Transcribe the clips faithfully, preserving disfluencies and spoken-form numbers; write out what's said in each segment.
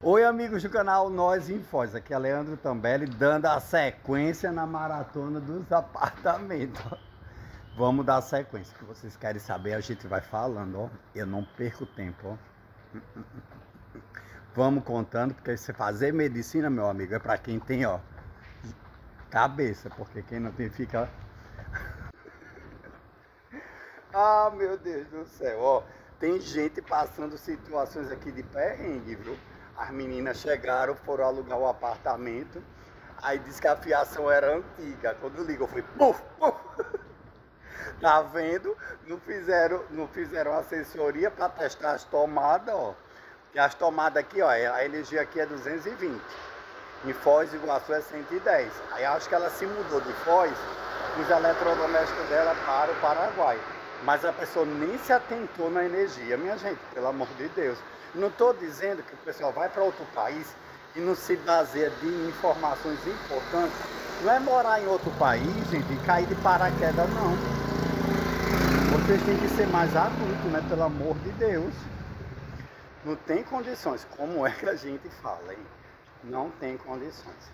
Oi, amigos do canal Nós em Foz, aqui é Leandro Tambelli dando a sequência na maratona dos apartamentos. Vamos dar a sequência, que vocês querem saber, a gente vai falando, ó. Eu não perco tempo, ó. Vamos contando, porque você fazer medicina, meu amigo, é pra quem tem, ó, cabeça, porque quem não tem fica... Ah, meu Deus do céu, ó. Tem gente passando situações aqui de perrengue, viu? As meninas chegaram, foram alugar o apartamento, aí disse que a fiação era antiga. Quando ligou, foi puf, puf. Tá vendo? Não fizeram, não fizeram assessoria para testar as tomadas, ó. E as tomadas aqui, ó, a energia aqui é duzentos e vinte. Em Foz do Iguaçu é cento e dez. Aí acho que ela se mudou de Foz, os eletrodomésticos dela para o Paraguai. Mas a pessoa nem se atentou na energia, minha gente, pelo amor de Deus. Não estou dizendo que o pessoal vai para outro país e não se baseia de informações importantes. Não é morar em outro país, gente, e cair de paraquedas, não. Vocês têm que ser mais adultos, né? Pelo amor de Deus. Não tem condições. Como é que a gente fala, hein? Não tem condições.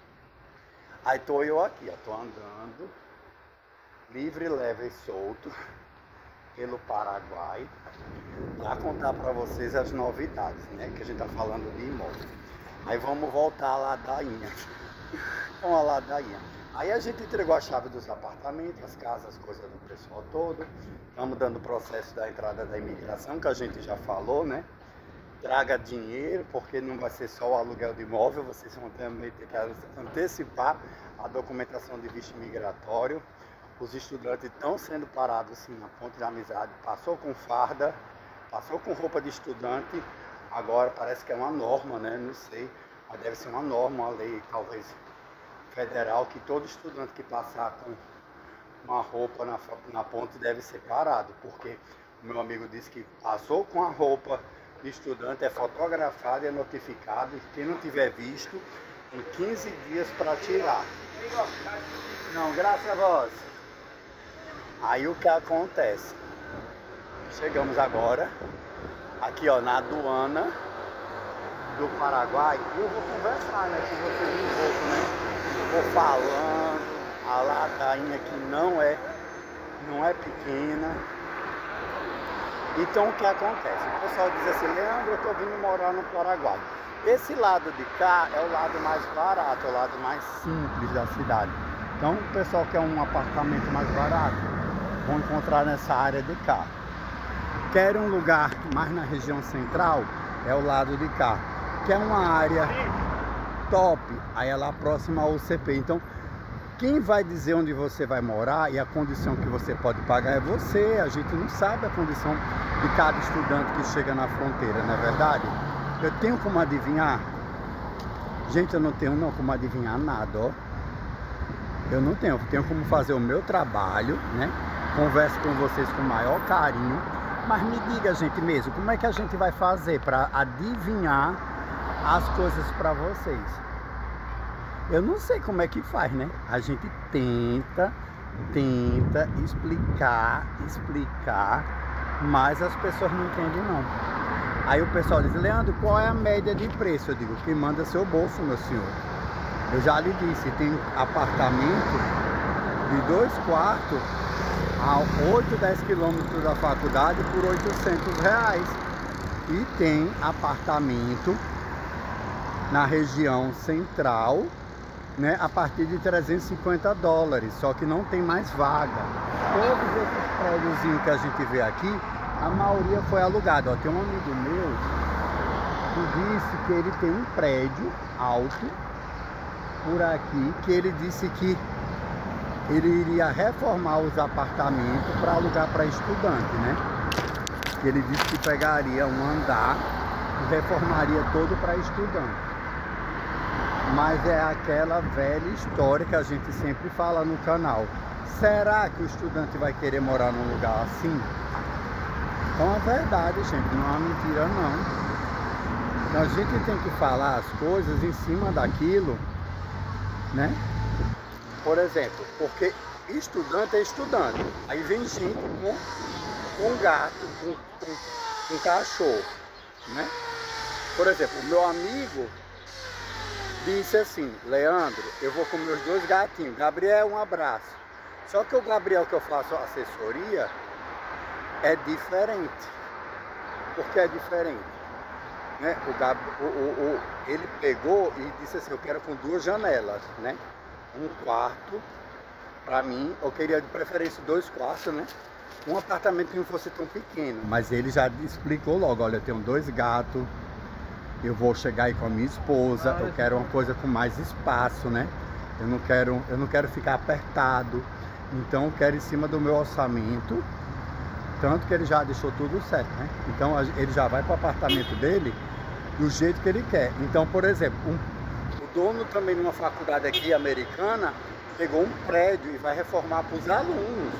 Aí tô eu aqui, ó, tô andando, livre, leve e solto, pelo Paraguai, para contar para vocês as novidades, né? Que a gente tá falando de imóvel. Aí vamos voltar à ladainha. Com a ladainha. Aí a gente entregou a chave dos apartamentos, as casas, as coisas do pessoal todo. Estamos dando o processo da entrada da imigração, que a gente já falou, né? Traga dinheiro, porque não vai ser só o aluguel de imóvel, vocês vão também ter que antecipar a documentação de visto migratório. Os estudantes estão sendo parados assim na Ponte da Amizade, passou com farda, passou com roupa de estudante, agora parece que é uma norma, né? Não sei, mas deve ser uma norma, uma lei talvez federal, que todo estudante que passar com uma roupa na, na ponte deve ser parado, porque o meu amigo disse que passou com a roupa de estudante, é fotografado e é notificado, e quem não tiver visto, tem quinze dias para tirar. Não, graças a vós. Aí o que acontece? Chegamos agora aqui, ó, na aduana do Paraguai. E eu vou conversar, né, com vocês um pouco, né? Vou falando, a ladainha que não é, não é pequena. Então o que acontece? O pessoal diz assim, Leandro, eu tô vindo morar no Paraguai. Esse lado de cá é o lado mais barato, é o lado mais simples da cidade. Então o pessoal quer um apartamento mais barato, vão encontrar nessa área de cá. Quer um lugar mais na região central, é o lado de cá. Quer uma área top, aí é lá próxima ao U C P. Então, quem vai dizer onde você vai morar e a condição que você pode pagar é você. A gente não sabe a condição de cada estudante que chega na fronteira, não é verdade? Eu tenho como adivinhar? Gente, eu não tenho não como adivinhar nada, ó. Eu não tenho, eu tenho como fazer o meu trabalho, né? Converso com vocês com o maior carinho, mas me diga, gente, mesmo, como é que a gente vai fazer para adivinhar as coisas para vocês? Eu não sei como é que faz, né? A gente tenta, tenta explicar, explicar, mas as pessoas não entendem, não. Aí o pessoal diz, Leandro, qual é a média de preço? Eu digo, quem manda é seu bolso, meu senhor. Eu já lhe disse, tem apartamento de dois quartos a oito, dez quilômetros da faculdade por oitocentos reais. E tem apartamento na região central, né, a partir de trezentos e cinquenta dólares, só que não tem mais vaga. Todos esses prédios que a gente vê aqui, a maioria foi alugado. Ó, tem um amigo meu que disse que ele tem um prédio alto por aqui, que ele disse que ele iria reformar os apartamentos para alugar para estudante, né? Ele disse que pegaria um andar e reformaria todo para estudante. Mas é aquela velha história que a gente sempre fala no canal. Será que o estudante vai querer morar num lugar assim? Então é verdade, gente, não é mentira não. Então a gente tem que falar as coisas em cima daquilo, né? Por exemplo, porque estudante é estudante. Aí vem gente com, com gato, com, com, com cachorro, né? Por exemplo, o meu amigo disse assim, Leandro, eu vou com meus dois gatinhos. Gabriel, um abraço. Só que o Gabriel que eu faço assessoria é diferente. Por que é diferente? Né? O Gab, o, o, o, ele pegou e disse assim, eu quero com duas janelas, né? Um quarto, para mim, eu queria de preferência dois quartos, né? Um apartamento que não fosse tão pequeno. Mas ele já explicou logo, olha, eu tenho dois gatos, eu vou chegar aí com a minha esposa, eu quero uma coisa com mais espaço, né? Eu não quero, eu não quero ficar apertado, então eu quero em cima do meu orçamento. Tanto que ele já deixou tudo certo, né? Então ele já vai para o apartamento dele do jeito que ele quer. Então, por exemplo, um, o dono também de uma faculdade aqui americana pegou um prédio e vai reformar para os alunos.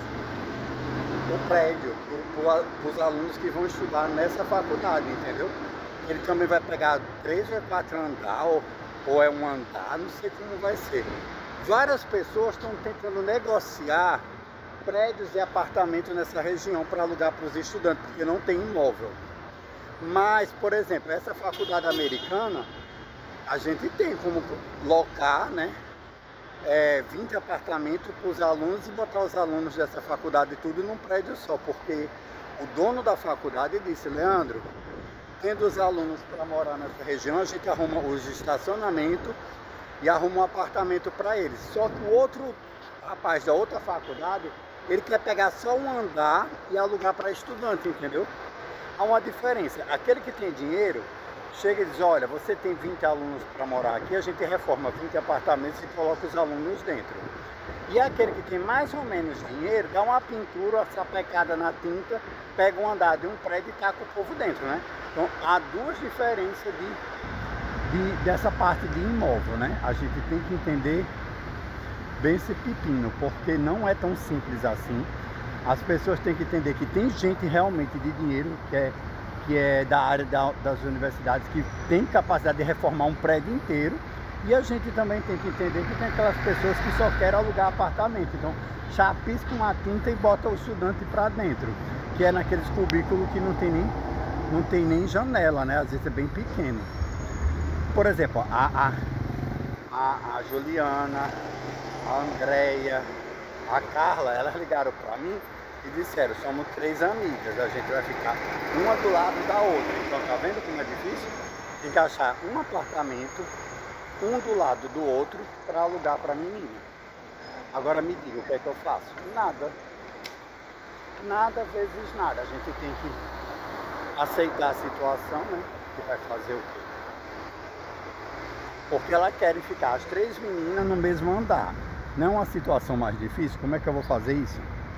O prédio, para os alunos que vão estudar nessa faculdade, entendeu? Ele também vai pegar três ou quatro andares, ou, ou é um andar, não sei como vai ser. Várias pessoas estão tentando negociar prédios e apartamentos nessa região para alugar para os estudantes, porque não tem imóvel. Mas, por exemplo, essa faculdade americana, a gente tem como locar, né, é, vinte apartamentos para os alunos e botar os alunos dessa faculdade tudo num prédio só, porque o dono da faculdade disse, Leandro, tendo os alunos para morar nessa região, a gente arruma os estacionamentos e arruma um apartamento para eles. Só que o outro rapaz da outra faculdade, ele quer pegar só um andar e alugar para estudante, entendeu? Há uma diferença. Aquele que tem dinheiro, chega e diz, olha, você tem vinte alunos para morar aqui, a gente reforma vinte apartamentos e coloca os alunos dentro. E aquele que tem mais ou menos dinheiro, dá uma pintura, uma sapecada na tinta, pega um andar de um prédio e taca o povo dentro, né? Então, há duas diferenças de, de, dessa parte de imóvel, né? A gente tem que entender bem esse pepino, porque não é tão simples assim. As pessoas têm que entender que tem gente realmente de dinheiro, que é, que é da área da, das universidades, que tem capacidade de reformar um prédio inteiro, e a gente também tem que entender que tem aquelas pessoas que só querem alugar apartamento, então chapisca uma tinta e bota o estudante para dentro, que é naqueles cubículos que não tem nem, não tem nem janela, né? Às vezes é bem pequeno. Por exemplo, a, a, a, a Juliana, a Andréia, a Carla, elas ligaram para mim e disseram, somos três amigas, a gente vai ficar uma do lado da outra. Então tá vendo como é difícil? Tem que achar um apartamento, um do lado do outro, para alugar para a menina. Agora me diga, o que é que eu faço? Nada. Nada vezes nada. A gente tem que aceitar a situação, né? Que vai fazer o quê? Porque elas querem ficar as três meninas no mesmo andar. Não é uma situação mais difícil? Como é que eu vou fazer isso?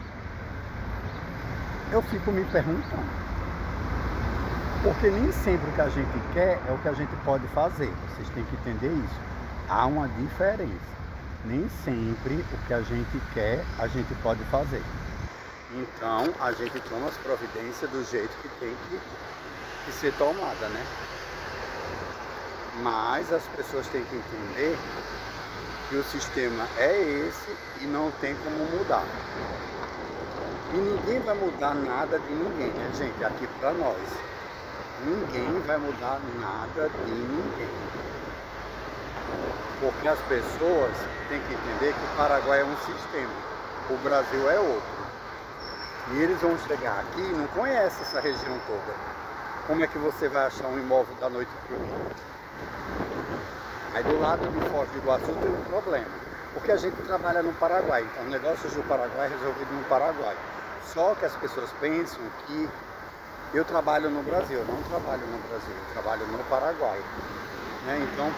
Eu fico me perguntando. Porque nem sempre o que a gente quer é o que a gente pode fazer. Vocês têm que entender isso. Há uma diferença. Nem sempre o que a gente quer, a gente pode fazer. Então, a gente toma as providências do jeito que tem que, que ser tomada, né? Mas as pessoas têm que entender que o sistema é esse e não tem como mudar. E ninguém vai mudar nada de ninguém, né, gente? Aqui para nós. Ninguém vai mudar nada de ninguém. Porque as pessoas têm que entender que o Paraguai é um sistema, o Brasil é outro. E eles vão chegar aqui e não conhecem essa região toda. Como é que você vai achar um imóvel da noite para o dia? Aí do lado de Foz do Iguaçu tem um problema, porque a gente trabalha no Paraguai, então o negócio do Paraguai é resolvido no Paraguai. Só que as pessoas pensam que eu trabalho no Brasil, eu não trabalho no Brasil, eu trabalho no Paraguai. Né? Então,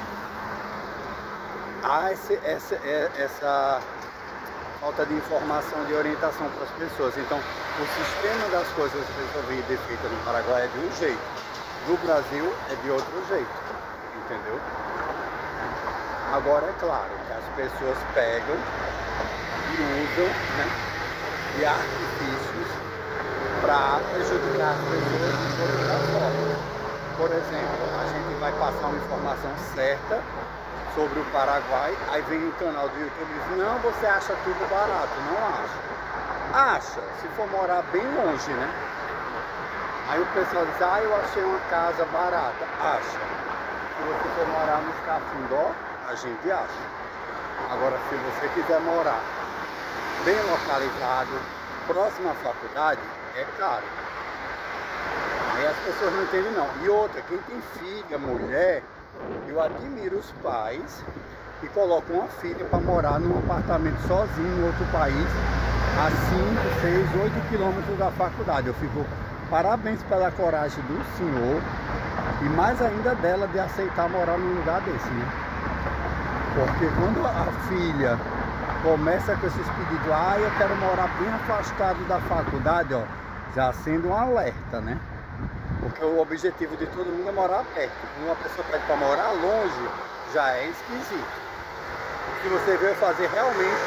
há esse, essa, essa falta de informação, de orientação para as pessoas. Então, o sistema das coisas resolvidas e feitas no Paraguai é de um jeito, no Brasil é de outro jeito, entendeu? Agora, é claro que as pessoas pegam e usam, né, de artifícios para prejudicar as pessoas de outra forma. Por exemplo, a gente vai passar uma informação certa sobre o Paraguai, aí vem um canal do YouTube e diz, não, você acha tudo barato. Não acha. Acha, se for morar bem longe, né? Aí o pessoal diz, ah, eu achei uma casa barata. Acha. Se você for morar no Cafundó, a gente acha. Agora, se você quiser morar bem localizado, próximo à faculdade, é caro. Aí as pessoas não entendem não. E outra, quem tem filha, mulher, eu admiro os pais que colocam uma filha para morar num apartamento sozinho em outro país, a cinco, seis, oito quilômetros da faculdade. Eu fico parabéns pela coragem do senhor e mais ainda dela de aceitar morar num lugar desse, né? Porque quando a filha começa com esses pedidos, ah, eu quero morar bem afastado da faculdade, ó, já sendo um alerta, né? Porque o objetivo de todo mundo é morar perto. Quando uma pessoa pede para morar longe, já é esquisito. Se você veio fazer realmente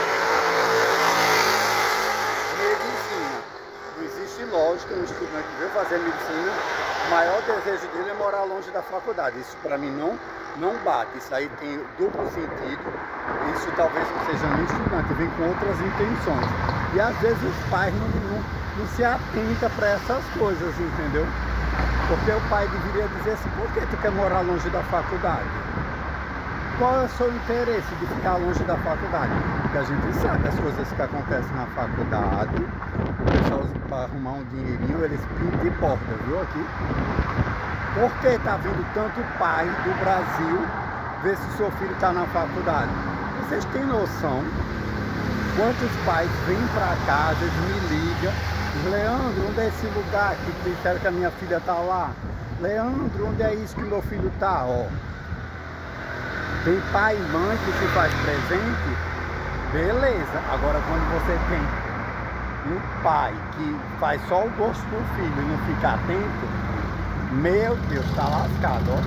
medicina, não existe lógica um estudante que veio fazer medicina, o maior desejo dele é morar longe da faculdade. Isso para mim não, não bate. Isso aí tem duplo sentido. Isso talvez não seja nem estudante, vem com outras intenções. E às vezes os pais não, não, não se atentam para essas coisas, entendeu? Porque o pai deveria dizer assim, por que tu quer morar longe da faculdade? Qual é o seu interesse de ficar longe da faculdade? Porque a gente sabe as coisas que acontecem na faculdade, o pessoal para arrumar um dinheirinho, eles pintam e bordam, viu aqui? Por que está vindo tanto pai do Brasil ver se seu filho está na faculdade? Vocês têm noção quantos pais vêm para cá, às vezes me ligam, Leandro, onde é esse lugar que disseram que a minha filha está lá? Leandro, onde é isso que meu filho está? Ó, tem pai e mãe que se faz presente, beleza. Agora quando você tem um pai que faz só o gosto do filho e não fica atento, meu Deus, tá lascado, ó.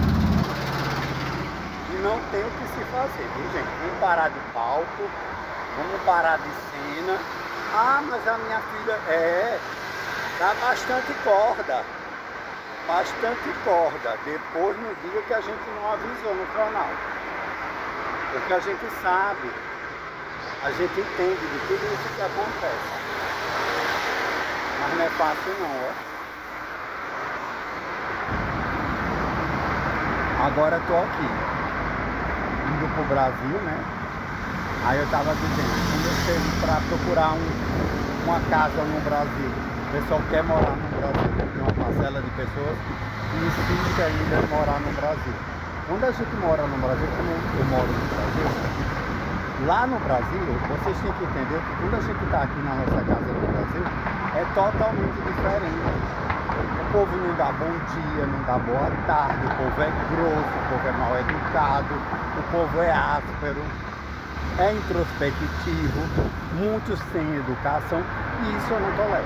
E não tem o que se fazer, viu, gente? Vamos parar de palco, vamos parar de cena. Ah, mas a minha filha é, dá bastante corda, bastante corda. Depois não diga que a gente não avisou no canal, porque a gente sabe, a gente entende de tudo isso que acontece, mas não é fácil não, ó. Agora eu tô aqui, indo pro Brasil, né? Aí eu tava dizendo, quando eu chego para procurar um, uma casa no Brasil, o pessoal quer morar no Brasil, tem uma parcela de pessoas que insiste ainda em morar no Brasil. Quando a gente mora no Brasil, como eu moro no Brasil, lá no Brasil, vocês têm que entender que quando a gente está aqui na nossa casa no Brasil, é totalmente diferente. O povo não dá bom dia, não dá boa tarde, o povo é grosso, o povo é mal educado, o povo é áspero, é introspectivo, muitos sem educação, e isso eu não tolero.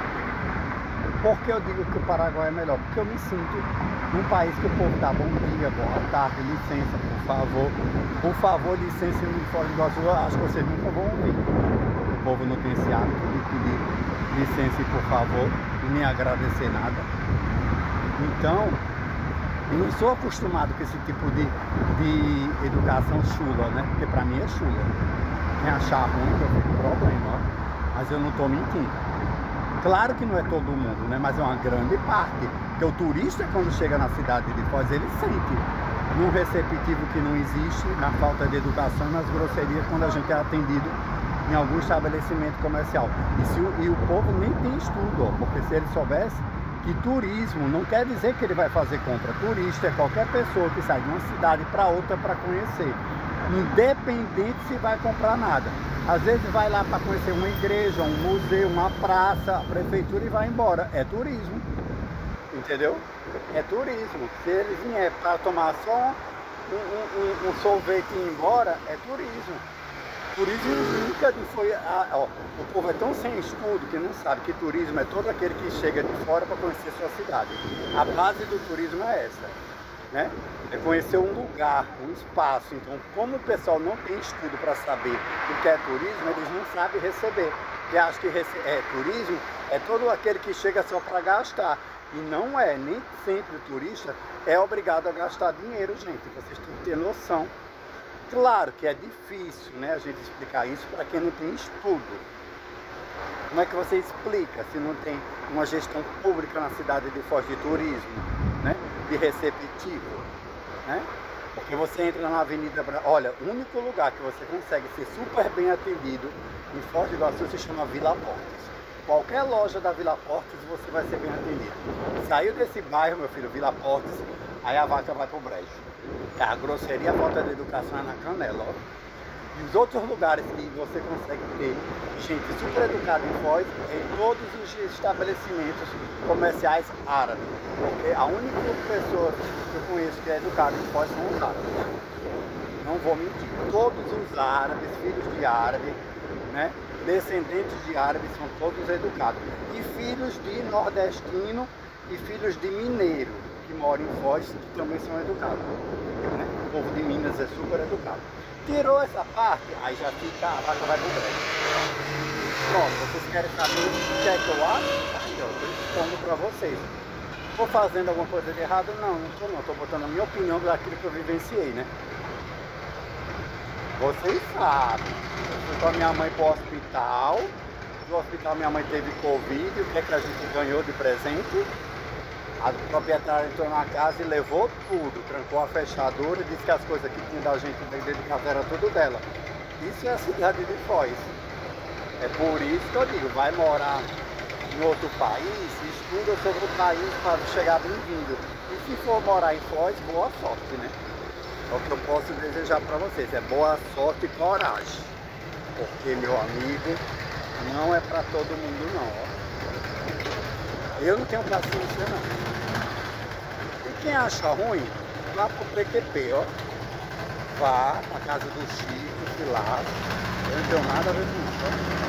Por que eu digo que o Paraguai é melhor? Porque eu me sinto num país que o povo dá bom dia, boa tarde, licença, por favor. Por favor, licença em Foz do Iguaçu, eu acho que vocês nunca vão ouvir. O povo não tem esse hábito de pedir licença e por favor, e nem agradecer nada. Então, eu não sou acostumado com esse tipo de, de educação chula, né? Porque pra mim é chula. Quem achar ruim, eu tenho problema, ó. Mas eu não tô mentindo. Claro que não é todo mundo, né? Mas é uma grande parte. Porque o turista, quando chega na cidade de Foz, ele sente num receptivo que não existe, na falta de educação, nas grosserias, quando a gente é atendido em algum estabelecimento comercial. E, se o, e o povo nem tem estudo, ó, porque se ele soubesse que turismo não quer dizer que ele vai fazer compra. Turista é qualquer pessoa que sai de uma cidade para outra para conhecer, independente se vai comprar nada. Às vezes vai lá para conhecer uma igreja, um museu, uma praça, a prefeitura e vai embora. É turismo, entendeu? É turismo. Se ele vier para tomar só um, um, um, um sorvete e ir embora, é turismo. Turismo nunca foi... A, ó, o povo é tão sem estudo que não sabe que turismo é todo aquele que chega de fora para conhecer sua cidade. A base do turismo é essa, né? É conhecer um lugar, um espaço. Então, como o pessoal não tem estudo para saber o que é turismo, eles não sabem receber. E acham que rece é, turismo é todo aquele que chega só para gastar. E não é, nem sempre o turista é obrigado a gastar dinheiro, gente. Vocês têm que ter noção. Claro que é difícil, né, a gente explicar isso para quem não tem estudo. Como é que você explica se não tem uma gestão pública na cidade de Foz de turismo, né? De receptivo, né? Porque você entra na Avenida Bra... Olha, o único lugar que você consegue ser super bem atendido em Foz do Iguaçu se chama Vila Portes. Qualquer loja da Vila Portes você vai ser bem atendido. Saiu desse bairro, meu filho, Vila Portes, aí a vaca vai pro brejo. A grosseria, a falta de educação é na canela, ó. E os outros lugares que você consegue ter gente super educada em Foz é em todos os estabelecimentos comerciais árabes. Porque a única pessoa que eu conheço que é educada em Foz são os árabes. Não vou mentir. Todos os árabes, filhos de árabe, né, descendentes de árabes, são todos educados. E filhos de nordestino e filhos de mineiro que moram em Foz, que também são educados. Né? O povo de Minas é super educado. Tirou essa parte, aí já fica, a vaca vai pro brejo. Pronto, vocês querem saber o que é que eu acho? Aí eu tô expondo pra vocês. Estou fazendo alguma coisa de errado? Não, não estou não. Estou botando a minha opinião daquilo que eu vivenciei, né? Vocês sabem. Eu fui com a minha mãe pro hospital. No hospital minha mãe teve Covid. O que é que a gente ganhou de presente? A proprietária entrou na casa e levou tudo, trancou a fechadura e disse que as coisas que tinha da gente dentro de casa era tudo dela. Isso é a cidade de Foz. É por isso que eu digo, vai morar em outro país, estuda sobre o país para chegar bem-vindo. E se for morar em Foz, boa sorte, né? É o que eu posso desejar para vocês, é boa sorte e coragem. Porque, meu amigo, não é para todo mundo não, ó. Eu não tenho paciência não. E quem acha ruim, vá pro P Q P, ó. Vá pra casa do Chico, que lá. Eu não tenho nada a ver com isso, ó.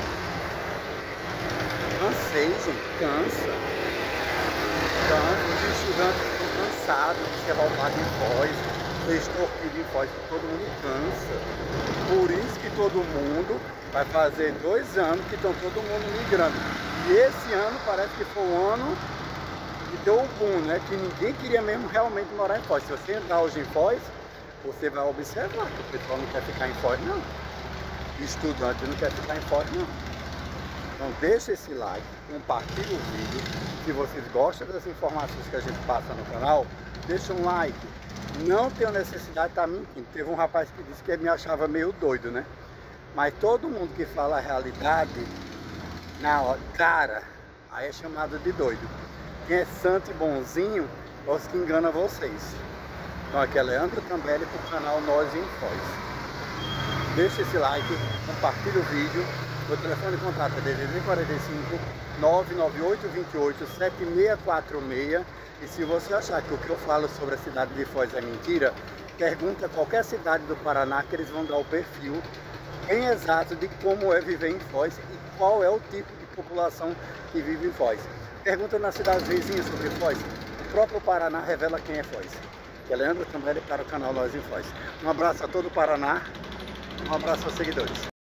Cansei, gente, cansa. Cansa, os estudantes estão cansados de ser roubados em Foz, ser extorquido em Foz, todo mundo cansa. Por isso que todo mundo vai fazer dois anos que estão todo mundo migrando. E esse ano parece que foi um ano que deu um boom, né? Que ninguém queria mesmo realmente morar em Foz. Se você entrar hoje em Foz, você vai observar que o pessoal não quer ficar em Foz, não. Estudante não quer ficar em Foz, não. Então deixa esse like, compartilha o vídeo. Se vocês gostam das informações que a gente passa no canal, deixa um like. Não tenho necessidade de estar mentindo. Teve um rapaz que disse que me achava meio doido, né? Mas todo mundo que fala a realidade, na hora, cara, aí é chamado de doido. Quem é santo e bonzinho é os que enganam vocês. Então aqui é Leandro Tambelli para o canal Nós em Foz. Deixa esse like, compartilha o vídeo. Meu telefone de contato é D D D quarenta e cinco, nove nove oito dois oito, sete seis quatro seis. E se você achar que o que eu falo sobre a cidade de Foz é mentira, pergunta a qualquer cidade do Paraná que eles vão dar o perfil bem exato de como é viver em Foz e qual é o tipo de população que vive em Foz. Pergunta nas cidades vizinhas sobre Foz. O próprio Paraná revela quem é Foz. Que é Leandro Tambelli para o canal Nós em Foz. Um abraço a todo o Paraná. Um abraço aos seguidores.